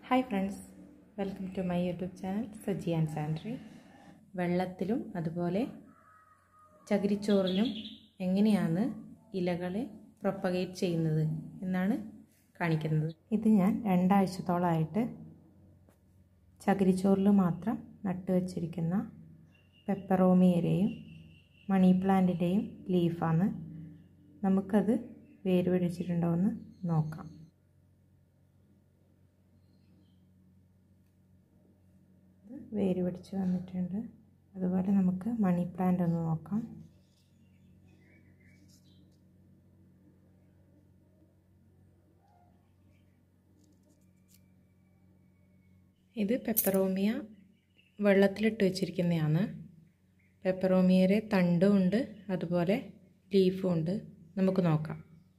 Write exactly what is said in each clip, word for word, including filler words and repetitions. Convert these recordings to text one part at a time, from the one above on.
Hi friends, welcome to my YouTube channel Saji and Sandri. വെള്ളത്തിലും അതുപോലെ ചകിരിച്ചോറിലും എങ്ങനെയാണ് ഇലകളെ propagate ചെയ്യുന്നത് എന്നാണ് കാണിക്കുന്നത്. ഇത് ഞാൻ രണ്ടാഴ്ചത്തോളായിട്ട് ചകിരിച്ചോറിൽ മാത്രം നട്ടുവച്ചിരിക്കുന്ന പെപ്പറോമിയയുടെയും മണി പ്ലാന്റിൻ്റെയും ലീഫാണ്. നമുക്കത് വേര് പിടിച്ചിട്ടുണ്ടോ എന്ന് നോക്കാം. വേര് പിടിച്ച് വന്നിട്ടുണ്ട്. അതുപോലെ നമുക്ക് മണി പ്ലാന്റ് ഒന്ന് നോക്കാം. ഇത് പെപ്പറോമിയ വെള്ളത്തിലിട്ട് വെച്ചിരിക്കുന്നതാണ്. പെപ്പറോമിയയുടെ തണ്ടും ഉണ്ട്, അതുപോലെ ലീഫും ഉണ്ട്. നമുക്ക് നോക്കാം.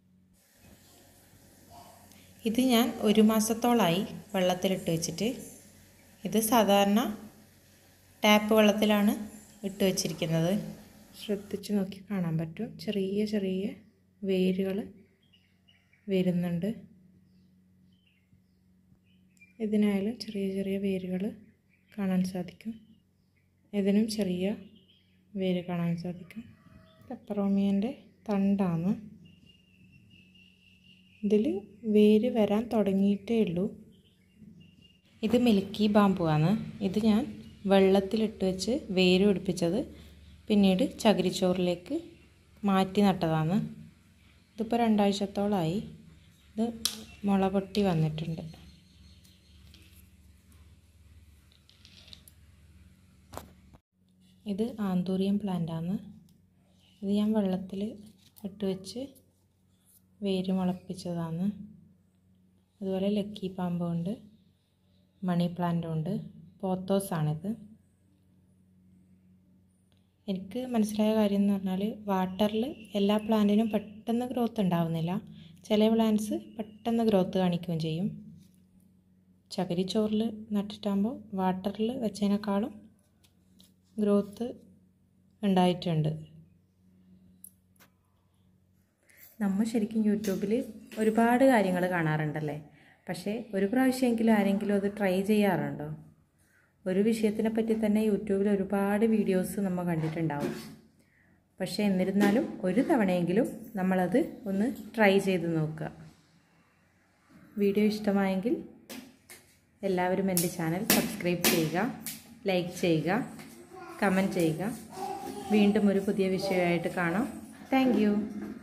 ഇത് ഞാൻ ഒരു മാസത്തോളായി വെള്ളത്തിലിട്ട് വെച്ചിട്ട്. ഇത് സാധാരണ ടാപ്പ് വെള്ളത്തിലാണ് ഇട്ട് വച്ചിരിക്കുന്നത്. ശ്രദ്ധിച്ച് നോക്കി കാണാൻ പറ്റും, ചെറിയ ചെറിയ വേരുകൾ വരുന്നുണ്ട്. ഇതിനായാലും ചെറിയ ചെറിയ വേരുകൾ കാണാൻ സാധിക്കും. ഇതിനും ചെറിയ വേര് കാണാൻ സാധിക്കും. പെപ്പറോമിയൻ്റെ തണ്ടാണ്. ഇതിൽ വേര് വരാൻ തുടങ്ങിയിട്ടേ ഉള്ളൂ. ഇത് മിൽക്കി ബാമ്പു ആണ്. ഇത് ഞാൻ വെള്ളത്തിലിട്ട് വെച്ച് വേര് പിടിപ്പിച്ചത് പിന്നീട് ചകിരിച്ചോറിലേക്ക് മാറ്റി നട്ടതാണ്. ഇതിപ്പോൾ രണ്ടാഴ്ചത്തോളമായി. ഇത് മുള പൊട്ടി വന്നിട്ടുണ്ട്. ഇത് ആന്തൂറിയം പ്ലാന്റാണ്. ഇത് ഞാൻ വെള്ളത്തിൽ ഇട്ട് വെച്ച് വേര് മുളപ്പിച്ചതാണ്. അതുപോലെ ലക്കി പാമ്പുണ്ട്, മണി പ്ലാന്റും ഉണ്ട്. പോത്തോസാണിത്. എനിക്ക് മനസ്സിലായ കാര്യം എന്ന് പറഞ്ഞാൽ വാട്ടറിൽ എല്ലാ പ്ലാന്റിനും പെട്ടെന്ന് ഗ്രോത്ത് ഉണ്ടാവുന്നില്ല. ചില പ്ലാന്റ്സ് പെട്ടെന്ന് ഗ്രോത്ത് കാണിക്കുകയും ചെയ്യും. ചകിരിച്ചോറിൽ നട്ടിട്ടാകുമ്പോൾ വാട്ടറിൽ വെച്ചതിനേക്കാളും ഗ്രോത്ത് ഉണ്ടായിട്ടുണ്ട്. നമ്മൾ ശരിക്കും യൂട്യൂബിൽ ഒരുപാട് കാര്യങ്ങൾ കാണാറുണ്ടല്ലേ, പക്ഷേ ഒരു പ്രാവശ്യമെങ്കിലും ആരെങ്കിലും അത് ട്രൈ ചെയ്യാറുണ്ടോ? ഒരു വിഷയത്തിനെ പറ്റി തന്നെ യൂട്യൂബിൽ ഒരുപാട് വീഡിയോസ് നമ്മൾ കണ്ടിട്ടുണ്ടാവും. പക്ഷേ എന്നിരുന്നാലും ഒരു തവണയെങ്കിലും നമ്മളത് ഒന്ന് ട്രൈ ചെയ്ത് നോക്കുക. വീഡിയോ ഇഷ്ടമായെങ്കിൽ എല്ലാവരും എൻ്റെ ചാനൽ സബ്സ്ക്രൈബ് ചെയ്യുക, ലൈക്ക് ചെയ്യുക, കമൻറ്റ് ചെയ്യുക. വീണ്ടും ഒരു പുതിയ വിഷയമായിട്ട് കാണാം. Thank U.